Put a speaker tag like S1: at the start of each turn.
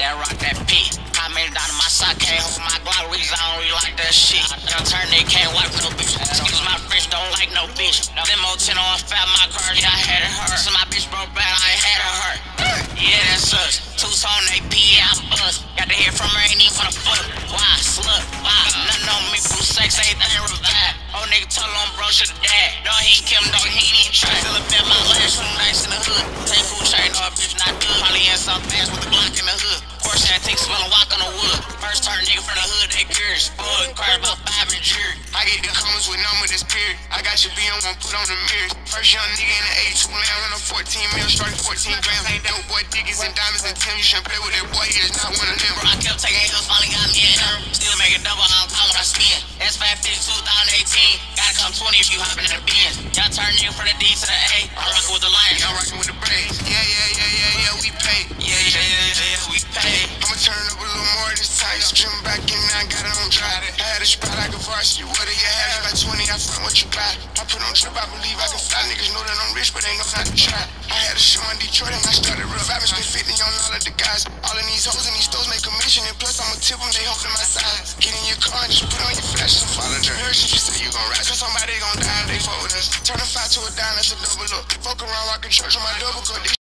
S1: that rock, that beat. I made it down to my sock, came home from my Glock reason I don't really like that shit. Young turn they can't wipe no bitch. Excuse my French, don't like no bitch. Limo 10 on fat, my car, yeah, I had it hurt. So my bitch broke back, I ain't had it hurt. Yeah, that sucks. Two on AP, yeah, I'm bust. Got to hear from her, ain't even wanna fuck. Why, slut, why? Nothing on me, blue sex, everything revive. Old nigga told him bro should've died. No, he ain't kill him, dog, he ain't even try. Still a bet my last room nice in the hood. Take food chain, no, bitch, not good. Probably in some fast with the Glock in the hood. Course that take smell and walk on the wood. First turn nigga from the hood, they curious. Boy, cried about 5 and jury. I get the comments with number this period. I got your B on one, put on the mirrors. First young nigga in the 82 land, run a 14 mil, starting 14 grams. Ain't dope boy, diggies and diamonds and Tim. You shouldn't play with that boy, he is not one of them. Bro, I kept taking hills, finally got me in her. Still make it double, I don't call when I spin. S550 2018. Gotta come 20 if you hopping in the Benz. Y'all turn nigga from the D to the A. I'm rocking with the Lions, y'all rocking with the Braves. Yeah, we pay. Yeah, we pay. I'ma turn up a little more this time. Stream back in, I got it on dry. I had a spot like a varsity. What do you have? Like 20, I front what you got. I put on trip, I believe I can fly. Niggas know that I'm rich, but they know not to try. I had a show in Detroit and I started real vibing. Spent 50 on all of the guys. All of these hoes and these stores make commission. And plus I'ma tip them, they holding my side. Get in your car and just put on your flash and follow the herd. You say you gon' ride, cause somebody gon' die if they fuck with us. Turn a 5 to a dime, that's a double up. Fuck around, rockin' church on my double cup.